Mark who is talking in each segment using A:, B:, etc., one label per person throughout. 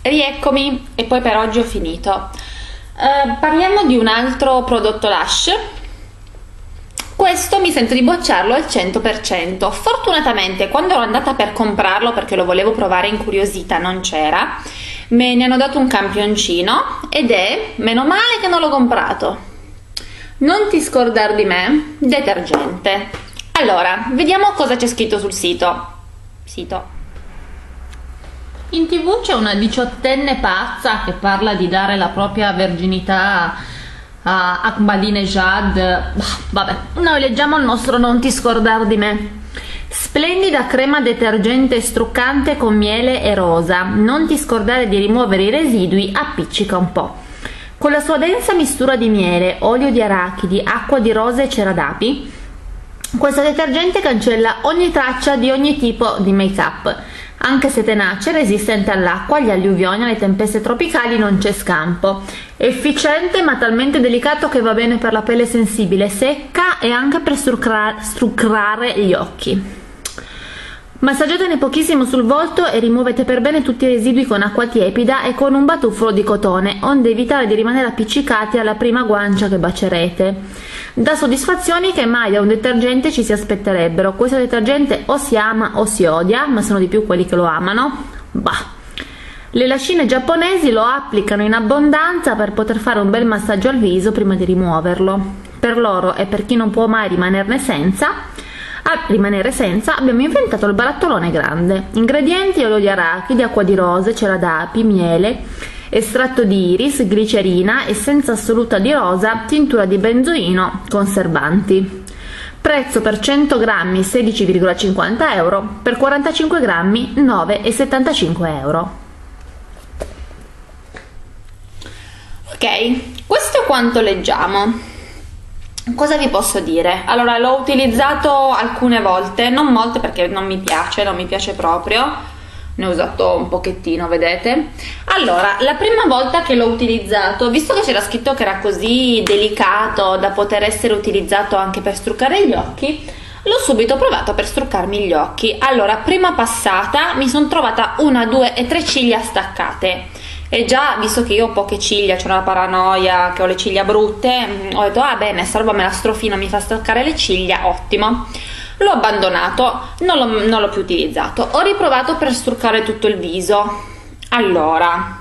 A: Rieccomi, e poi per oggi ho finito. Parliamo di un altro prodotto Lush. Questo mi sento di bocciarlo al 100%. Fortunatamente quando ero andata per comprarlo, perché lo volevo provare incuriosita, non c'era, me ne hanno dato un campioncino ed è, meno male che non l'ho comprato, Non ti scordar di me, detergente. Allora, vediamo cosa c'è scritto sul sito. In TV c'è una diciottenne pazza che parla di dare la propria verginità a Ahmadinejad. Vabbè, noi leggiamo il nostro Non ti scordar di me. Splendida crema detergente struccante con miele e rosa. Non ti scordare di rimuovere i residui, appiccica un po'. Con la sua densa mistura di miele, olio di arachidi, acqua di rose e cera d'api, questo detergente cancella ogni traccia di ogni tipo di make-up. Anche se tenace, resistente all'acqua, agli alluvioni, alle tempeste tropicali, non c'è scampo. Efficiente ma talmente delicato che va bene per la pelle sensibile, secca e anche per struccare gli occhi. Massaggiatene pochissimo sul volto e rimuovete per bene tutti i residui con acqua tiepida e con un batuffolo di cotone, onde evitare di rimanere appiccicati alla prima guancia che bacerete. Dà soddisfazioni che mai da un detergente ci si aspetterebbero. Questo detergente o si ama o si odia, ma sono di più quelli che lo amano. Le lascine giapponesi lo applicano in abbondanza per poter fare un bel massaggio al viso prima di rimuoverlo. Per loro e per chi non può mai rimanere senza, abbiamo inventato il barattolone grande. Ingredienti: olio di arachidi, acqua di rose, cera d'api, miele, estratto di iris, glicerina, essenza assoluta di rosa, tintura di benzoino, conservanti. Prezzo per 100 grammi 16,50 euro, per 45 grammi 9,75 euro. Ok, questo è quanto leggiamo. Cosa vi posso dire? Allora, l'ho utilizzato alcune volte, non molte perché non mi piace proprio, ne ho usato un pochettino, vedete? Allora, la prima volta che l'ho utilizzato, visto che c'era scritto che era così delicato da poter essere utilizzato anche per struccare gli occhi, l'ho subito provato per struccarmi gli occhi. Allora, prima passata mi sono trovata 1, 2 e 3 ciglia staccate. E già, visto che io ho poche ciglia, c'è una paranoia che ho le ciglia brutte, ho detto, ah bene, sta roba me la strofino, mi fa staccare le ciglia, ottimo. L'ho abbandonato, non l'ho più utilizzato. Ho riprovato per struccare tutto il viso. Allora,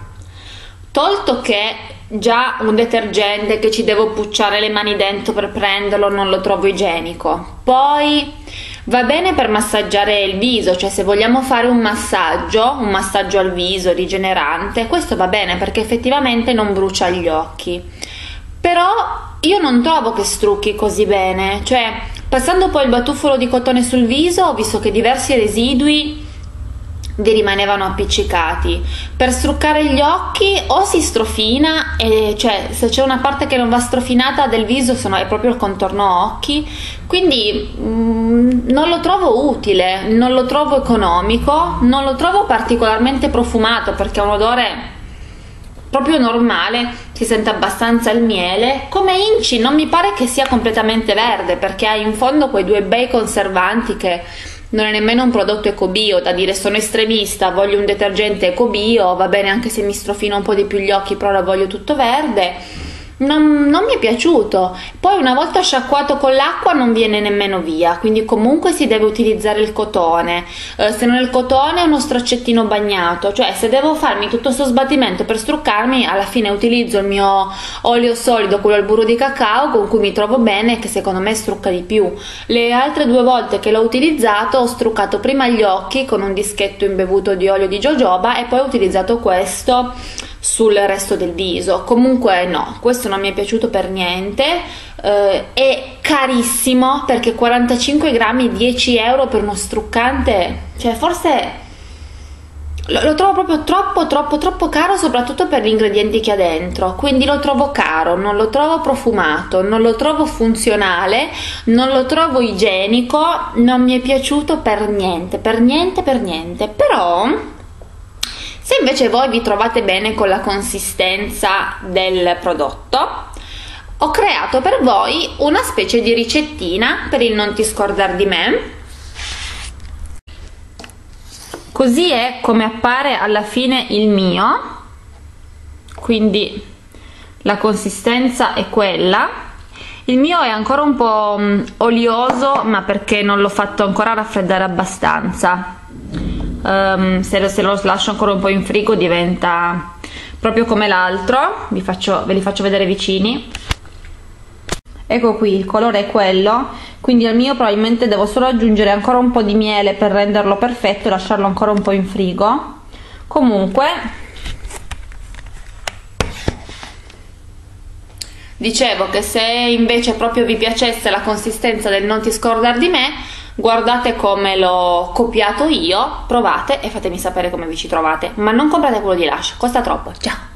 A: tolto che già un detergente che ci devo pucciare le mani dentro per prenderlo non lo trovo igienico, poi va bene per massaggiare il viso, cioè se vogliamo fare un massaggio al viso rigenerante, questo va bene perché effettivamente non brucia gli occhi, però io non trovo che strucchi così bene, cioè passando poi il batuffolo di cotone sul viso ho visto che diversi residui vi rimanevano appiccicati. Per struccare gli occhi o si strofina, e cioè se c'è una parte che non va strofinata del viso è proprio il contorno occhi, quindi non lo trovo utile, non lo trovo economico, non lo trovo particolarmente profumato perché ha un odore proprio normale, si sente abbastanza il miele. Come inci non mi pare che sia completamente verde perché ha in fondo quei due bei conservanti che non è nemmeno un prodotto ecobio, da dire sono estremista, voglio un detergente ecobio, va bene anche se mi strofino un po' di più gli occhi, però lo voglio tutto verde. Non mi è piaciuto. Poi una volta sciacquato con l'acqua non viene nemmeno via, quindi comunque si deve utilizzare il cotone, se non è il cotone uno straccettino bagnato, cioè se devo farmi tutto questo sbattimento per struccarmi, alla fine utilizzo il mio olio solido, quello al burro di cacao, con cui mi trovo bene e che secondo me strucca di più. Le altre 2 volte che l'ho utilizzato ho struccato prima gli occhi con un dischetto imbevuto di olio di jojoba e poi ho utilizzato questo sul resto del viso. Comunque no, questo non mi è piaciuto per niente. È carissimo perché 45 grammi 10 euro per uno struccante, cioè forse lo trovo proprio troppo caro, soprattutto per gli ingredienti che ha dentro, quindi lo trovo caro, non lo trovo profumato, non lo trovo funzionale, non lo trovo igienico, non mi è piaciuto per niente. Però se invece voi vi trovate bene con la consistenza del prodotto, ho creato per voi una specie di ricettina per il non ti scordar di me. Così è come appare alla fine il mio. quindi la consistenza è quella. Il mio è ancora un po' olioso, ma perché non l'ho fatto ancora raffreddare abbastanza. Se lo lascio ancora un po' in frigo diventa proprio come l'altro. Ve li faccio vedere vicini. Ecco qui, il colore è quello, quindi al mio probabilmente devo solo aggiungere ancora un po' di miele per renderlo perfetto e lasciarlo ancora un po' in frigo. Comunque, dicevo che se invece proprio vi piacesse la consistenza del non ti scordar di me, guardate come l'ho copiato io, provate e fatemi sapere come vi ci trovate, ma non comprate quello di Lush, costa troppo. Ciao!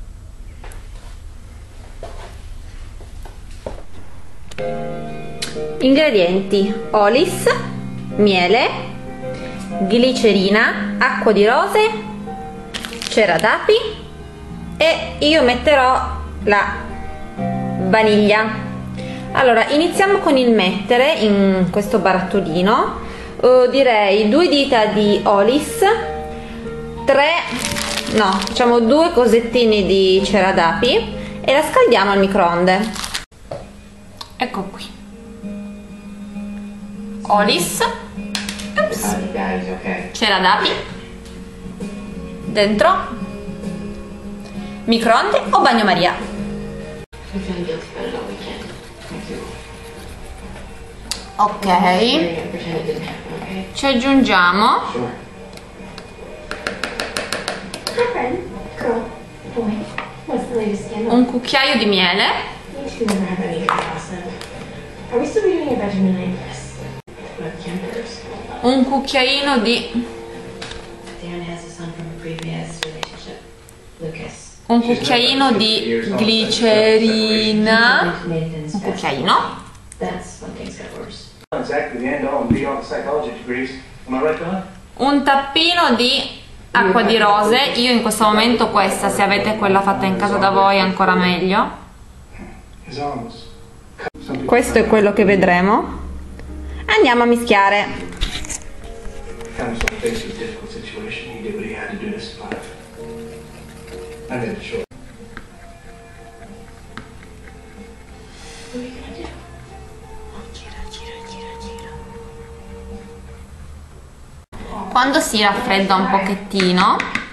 A: Ingredienti: Olis, miele, glicerina, acqua di rose, cera d'api e io metterò la vaniglia. Allora, iniziamo con il mettere in questo barattolino, direi 2 dita di Olis, 2 cosettini di cera d'api e la scaldiamo al microonde. Ecco qui. Olis, cera d'api, dentro, microonde o bagnomaria. Ok, ci aggiungiamo un cucchiaio di miele, un cucchiaino di glicerina, un cucchiaino, un tappino di acqua di rose. Io in questo momento questa, se avete quella fatta in casa da voi ancora meglio. Questo è quello che vedremo. Andiamo a mischiare. Quando si raffredda un pochettino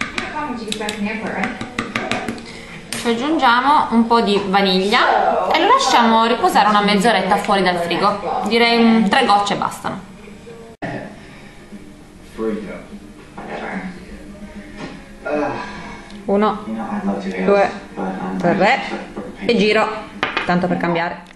A: ci aggiungiamo un po' di vaniglia e lo lasciamo riposare una mezz'oretta fuori dal frigo. Direi 3 gocce bastano. 1, 2, 3 e giro, tanto per cambiare.